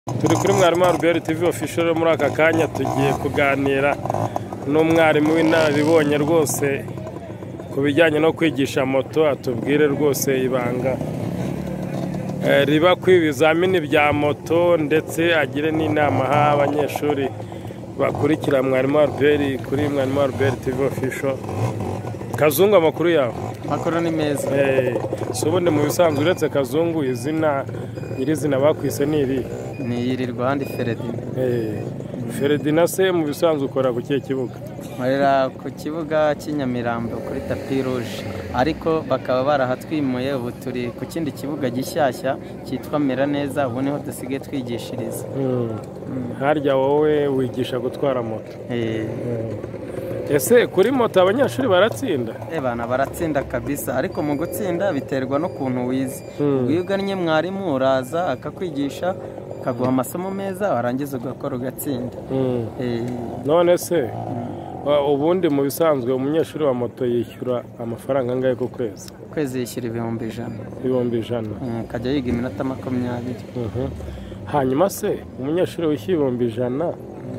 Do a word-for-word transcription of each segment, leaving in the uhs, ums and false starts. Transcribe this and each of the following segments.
turi kuri mwarimu wa Ruberi T V official muri aka kanya tugiye kuganira n'umwarimu w'inararibonye rwose ku bijyanye no kwigisha moto, atubwire rwose ibanga riba ku ibizamini bya moto, ndetse agire n'inama ha abanyeshuri bakurikira mwarimu wa Ruberi kuri mwarimu wa Ruberi T V official. Kazungu, amakuru yawe? Makuru ni meza. Eh, so ubundi mu bisanzwe uretse Kazungu izina iri zina bakwise ni iri ni yirirwa handi Feredina. Eh, Feredina se mu bisanzwe ukora ku kihe kibuga? Marera ku kibuga cy'Inyamirambo kuri tapi rouge, ariko bakaba barahatwimuye, ubu turi ku kindi kibuga gishyashya cyitwa Mera Neza, ubu niho dusigaye twigishiriza. Mm. Mm. Harya wowe wigisha gutwara moto? Eh. Mm. Ese kuri moto abanyeshuri baratsinda? Eh bana baratsinda kabisa, ariko mu gutsinda biterwa no kuntu wize. Mm. Iyo ugannye mwarimu uraza akakwigisha, akaguha amasomo meza, warangiza ugakora ugatsinda. Mm. Eh. None se ubundi mu bisanzwe umunyeshuri wa moto yishyura amafaranga angahe ku kwezi? Kwezi yishyura ibihumbi ijana. Ibihumbi ijana. Akajya yiga iminota makumyabiri. Hanyuma se umunyeshuri wishyura ibihumbi ijana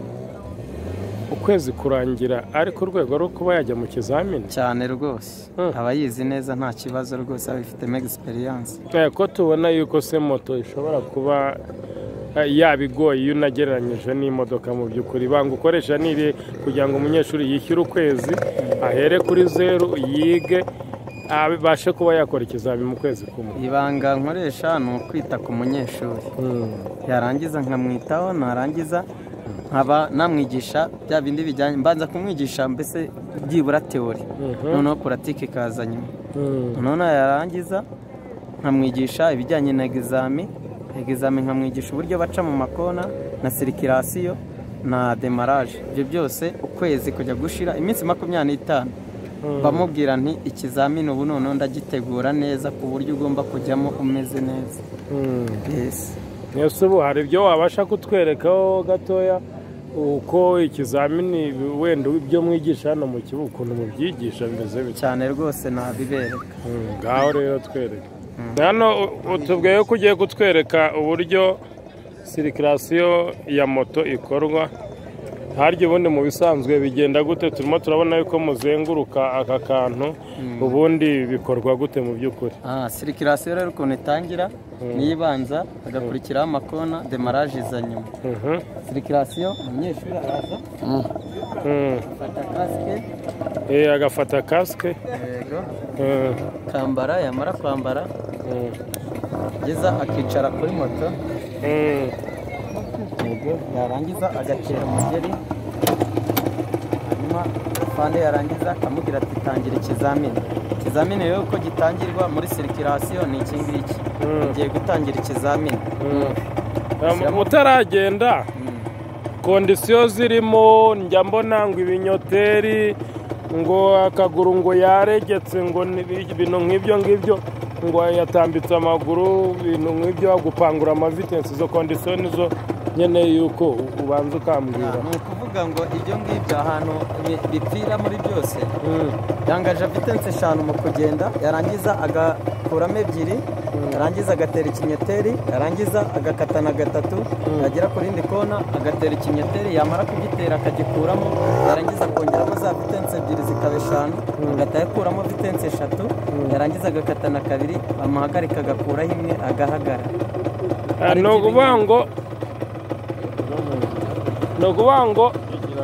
ukwezi kurangira ari ku rwego rwo kuba yajya mu kizamini? Cyane rwose. Aba yizi neza nta kibazo rwose, abifitemo experience. Ko tubona yuko se moto ishobora kuba yabigoye iyo unagereranyije n'imodoka. Mu by'ukuri banga ukoresha niri kugira ngo umunyeshuri yishyure ukwezi ahere kuri zeru yige abashe kuba yakora ikizamini mu kwezi kumwe? Ibanga nkoresha ni ukwita ku munyeshuri. Yarangiza nkamwitaho, narangiza nkaba namwigisha bya bindi bijyanye, mbanza kumwigisha mbese byibura teori, noneho puratike ikaza nyuma. Noneho yarangiza nkamwigisha ibijyanye na egizami, egizami nkamwigisha uburyo baca mu makona na sirikirasiyo na demaraje. Ibyo byose ukwezi kujya gushira iminsi makumyabiri n'itanu bamubwira nti ikizamini ubu noneho ndagitegura neza ku buryo ugomba kujyamo umeze neza. Yes. Yes, ubu hari ibyo wabasha kutwerekaho gatoya uko ikizamini wenda ibyo mwigisha hano mu kibuga ukuntu mubyigisha bimeze bite? Cyane rwose nabibereka. Ngaho rero twereke. Hano utubwiye ko ugiye kutwereka uburyo sirikirasiyo ya moto ikorwa. Harya ubundi mu bisanzwe bigenda gute? Turimo turabona yuko muzenguruka aka kantu, ubundi bikorwa gute mu by'ukuri? Ah, sirikirasiyo rero ukuntu itangira nibanza agakurikiraho amakona, demaraje iza nyuma. Sirikirasiyo umunyeshuri araza afata kasike, eh agafata kasike, yego, kambara, yamara kwambara geza akicara kuri moto, yego, yarangiza agatera umugeri, hanyuma fande yarangiza akamubwira ati tangira ikizamini. Ikizamini rero uko gitangirwa muri sirikirasiyo ni iki ngiki, ugiye gutangira ikizamini. Mutaragenda kondisiyo zirimo njya mbona ngo ibinyoteri, ngo akaguru ngo yaregetse, ngo ibintu nk'ibyo ngibyo, ngo yatambitse amaguru, ibintu nk'ibyo, gupangura amavitensi. Izo kondisiyo nizo nkeneye yuko ubanza ukambwira. Ni ukuvuga ngo ibyo ngibyo ahantu bipfira muri byose, yangaje vitensi eshanu mu kugenda, yarangiza agakuramo ebyiri, yarangiza agatera ikinyoteri, yarangiza agakatana gatatu, yagera ku rindi kona agatera ikinyoteri, yamara kugitera akagikuramo, yarangiza akongeramo za vitensi ebyiri zikaba eshanu, agahita yakuramo vitensi eshatu, yarangiza agakatana kabiri, amuhagarika agakuraho imwe agahagara. Ni ukuvuga ngo ni ukuvuga ngo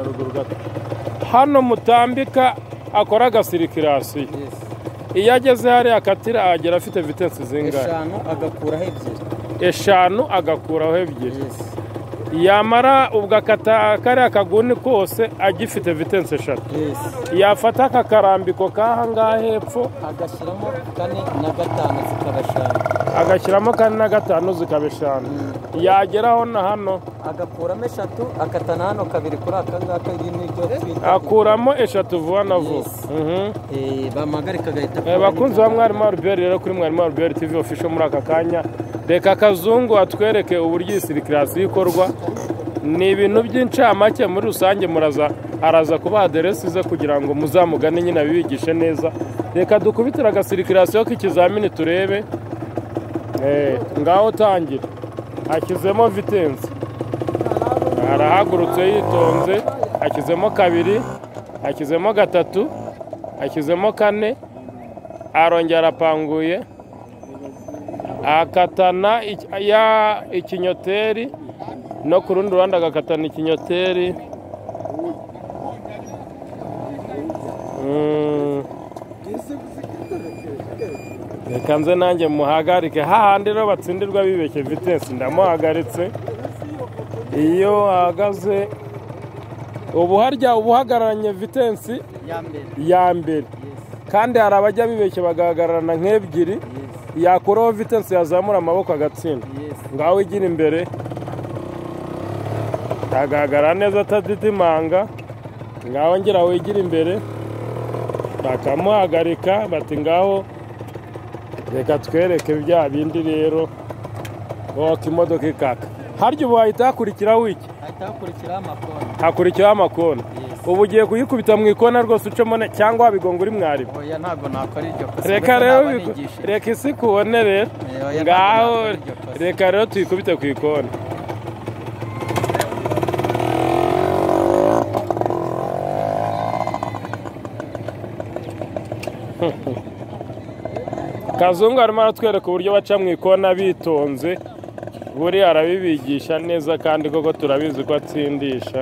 hano mutambika akora agasirikirasiyo, iyo ageze hariya akatira agera afite vitensi zingahe? Eshanu agakuraho ebyiri. Eshanu agakuraho ebyiri. Yamara ubwo akata kariya kaguni kose agifite vitensi eshatu. Yafata akakarambiko k'aha ngaha hepfo agashyiramo kane na gatanu zikaba eshanu. Agashyiramo kane na gatanu zikaba eshanu. Yageraho na hano agakuramo eshatu, akatana hano kabiri kuri aka ngaka, n'ibyo twita akuramo eshatu vuba na vuba. Bamuhagarika agahita. Bakunzi ba mwarimu wa Ruberi rero kuri mwarimu wa Ruberi T V official muri aka kanya, reka Kazungu atwereke uburyo iyi sirikirasiyo ikorwa. Ni ibintu by'incamake muri rusange, muraza araza kubaha aderesi ze kugira ngo muzamugane nyine abibigishe neza. Reka dukubitire agasirikirasiyo k'ikizamini turebe. Ngaho tangira. Akizemo vitensi. arahagurutse yitonze, ashyizemo kabiri, ashyizemo gatatu, ashyizemo kane, arongera arapanguye, akatana ya ikinyoteri no ku rundi ruhande agakatana ikinyoteri. Reka nze nanjye muhagarike hahandi rero batsindirwa bibeshye Vitesse, ndamuhagaritse. Iyo ahagaze ubu harya ubuhagararanye Vitesse ya mbere, kandi hari abajya bibeshye bagahagararana nk'ebyiri, yakuraho Vitesse yazamura amaboko agatsinda. Ngaho igira imbere agahagarara neza atadidimanga, ngaho ngira wigira imbere bakamuhagarika bati ngaho reka twereke bya bindi rero. Woka imodoka ikaka, harya ubu hahita hakurikiraho iki? Hakurikiraho amakona. Ubu ugiye kuyikubita mu ikona rwose ucemo cyangwa wabigonga uri mwarimu? Oya, ntabwo nakora iryo kosa. Reka rero reka isi kubone rero, ngaho reka rero tuyikubite ku ikona. Kazungu arimo aratwereka uburyo baca mu ikona bitonze, buri arabibigisha neza kandi koko turabizi ko atsindisha.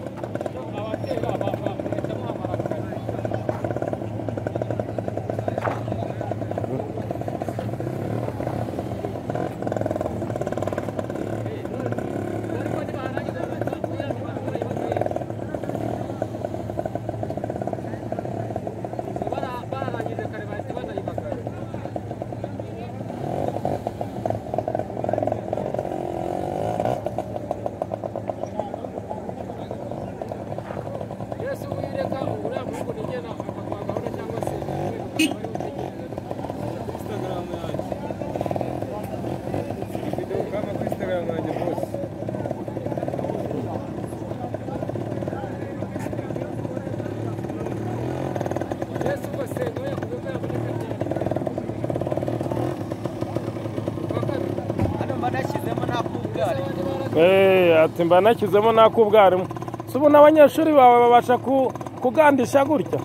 Eh, ati mba nashyizemo n'ak'ubwarimu. Si ubu n'abanyeshuri bawe babasha kugandisha gutya?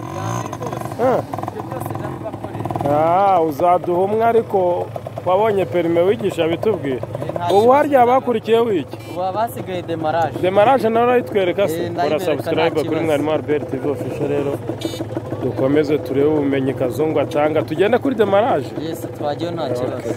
Ah, uzaduha umwe ariko wabonye perime wigisha bitubwira. Ubu harya bakurikiye wiki? Ubu abasigaye demarage. Demarage nawe urayitwereka se? Ora subscribe kuri Mwarimu Albert T V official rero. Dukomeze turebe ubumenyi Kazungu atanga, tugende kuri demarage. Yes, twagiye nta kibazo.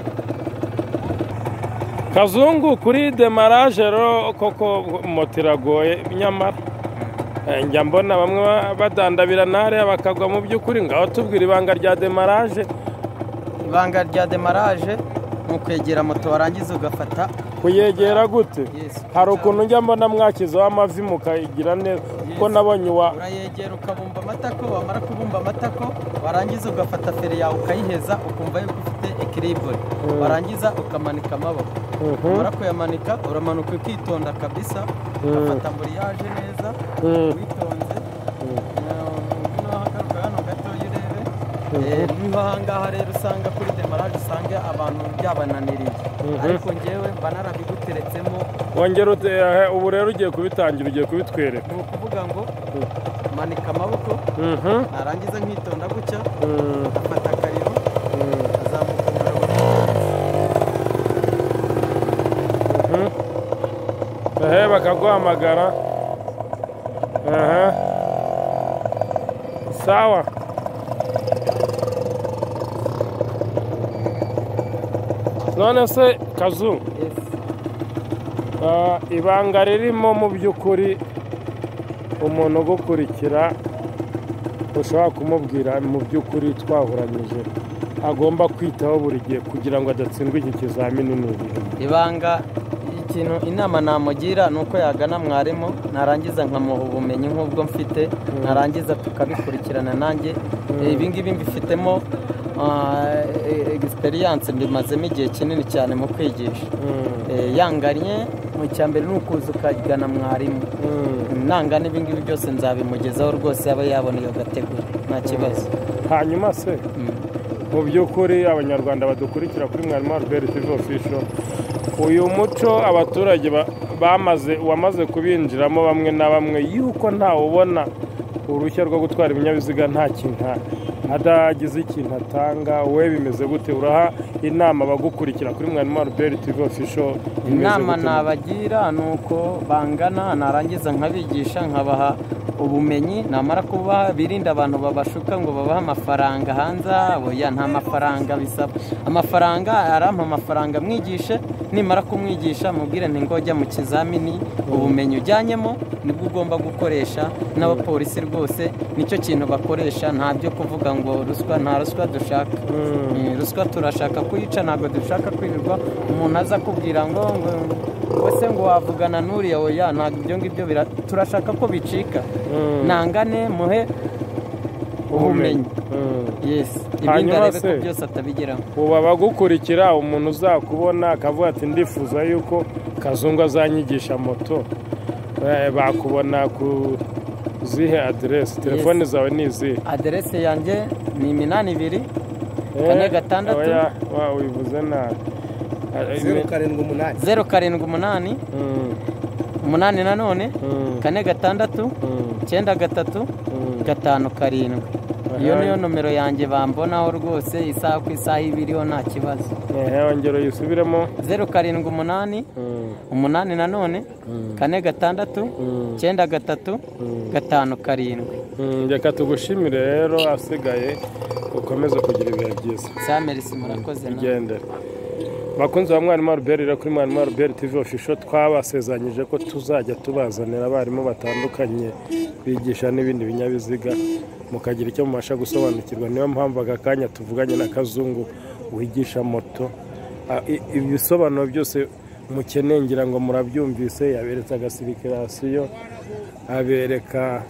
Kazungu kuri demarage rero koko moto iragoye, nyamara njya mbona bamwe badandabira ntare bakagwa mu by'ukuri. Ngaho tubwira ibanga rya demarage. Ibanga rya demarage ni ukwegera moto warangiza ugafata. Kuyegera gute? Hari ukuntu njya mbona mwakizaho amavi mukayigira neza, kuko nabonye wa urayegera ukabumba amatako, wamara kubumba amatako warangiza ugafata feri yawe ukayiheza ukumva yuko ufite ekiribure, warangiza ukamanika amaboko. Umara kuyamanika uramanuka ukitonda kabisa, ugafata amburiyaje neza witonze. N'ahagaruka hano gato urebe, niba ahangaha rero usanga kuri demarage usange abantu byabananiriye, ariko njyewe mba narabiguteretsemo. Wongera ubu rero ugiye kubitangira, ugiye kubitwereka. Ni ukuvuga ngo manika amaboko, narangiza nkitonda gutya, afata akariro, azamuka umurabo. Ehe, bakaguhamagara. Aha, sawa. None se Kazungu, ibanga ririmo mu by'ukuri umuntu ugukurikira ushobora kumubwira mu by'ukuri twahuranyije agomba kwitaho buri gihe kugira ngo adatsindwa iki kizamini n'ibi? Ibanga, ikintu inama namugira ni uko yagana mwarimu, narangiza nkamuha ubumenyi nk'ubwo mfite, narangiza tukabikurikirana nanjye. Ibi ngibi mbifitemo experience, mbimazemo igihe kinini cyane mu kwigisha. Yanganye mu cyambere ni ukuza ukagana mwarimu, nangana ibi ngibi byose nzabimugezaho rwose, yaba yabona iyo gategura nta kibazo. Hanyuma se mu by'ukuri abanyarwanda badukurikira kuri Mwarimu Albert T V official, uyu muco abaturage bamaze wamaze kubinjiramo bamwe na bamwe yuko ntawe ubona uruhushya rwo gutwara ibinyabiziga nta kintu adagize ikintu atanga. we bimeze gute? uraha inama abagukurikira kuri Mwarimu Albert T V official? inama nabagira ni uko bangana, narangiza nkabigisha nkabaha ubumenyi, namara kuba birinda abantu babashuka ngo babaha amafaranga hanze. oya, nta mafaranga bisaba. amafaranga arampa amafaranga mwigishe, nimara kumwigisha mubwire nti ngo jya mu kizamini, ubumenyi ujyanyemo nibwo ugomba gukoresha. n'abapolisi rwose nicyo kintu bakoresha, nta byo kuvuga ngo ruswa, nta ruswa dushaka. ruswa turashaka kuyica, ntabwo dushaka kwirirwa umuntu aza kubwira ngo wese ngo wavugana n'uriya. oya, ntabwo ibyo ngibyo turashaka ko bicika. nangane muhe ubumenyi. yesi, ibindi arebe ko byose atabigeraho. ubu abagukurikira, umuntu uzakubona akavuga ati ndifuza yuko Kazungu azanyigisha moto, bakubona ku zihe aderesi? telefoni zawe ni izihe? aderesi yanjye ni iminani ibiri kane gatandatu wivuze nabi. zeru karindwi umunani zeru karindwi umunani umunani nanone kane gatandatu icyenda gatatu gatanu karindwi. iyo niyo nomero yanjye bambonaho rwose, isaha ku isaha ibiriho nta kibazo. ongera yisubiremo. zeru karindwi umunani umunani nanone kane gatandatu icyenda gatatu gatanu karindwi. reka tugushimire rero, asigaye ukomeze kugira ibihe byiza. samerisi, murakoze. igendere bakunze ba Mwarimu Albert rero kuri Mwarimu Albert T V official twabasezanyije ko tuzajya tubazanira abarimu batandukanye bigisha n'ibindi binyabiziga, mukagira icyo mubasha gusobanukirwa. niyo mpamvu aka kanya tuvuganye na Kazungu wigisha moto. ibisobanuro byose mukeneye ngira ngo murabyumvise. yaberetse agasirikirasiyo, abereka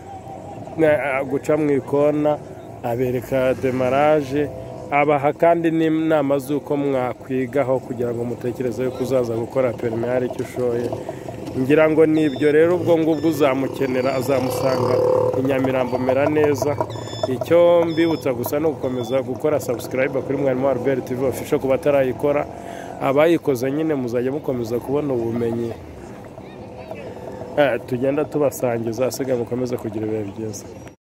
guca mu ikona, abereka demaraje, abaha kandi n'inama z'uko mwakwigaho kugira ngo mutekereze yuko uzaza gukora perimi hari icyo ushoye. ngira ngo nibyo rero, ubwo ngubwo uzamukenera azamusanga i Nyamirambo mera neza. icyo mbibutsa gusa no gukomeza gukora subscribe kuri Mwarimu Albert T V official ku batarayikora. abayikoze nyine muzajya mukomeza kubona ubumenyi tugenda tubasangiza, asigaye mukomeze kugira ibihe byiza.